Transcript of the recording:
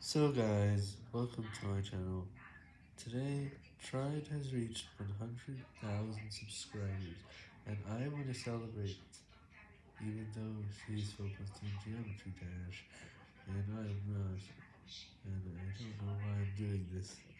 So guys, welcome to my channel. Today, Tried has reached 100,000 subscribers, and I want to celebrate, even though she's focused on Geometry Dash, and I am not, and I don't know why I'm doing this.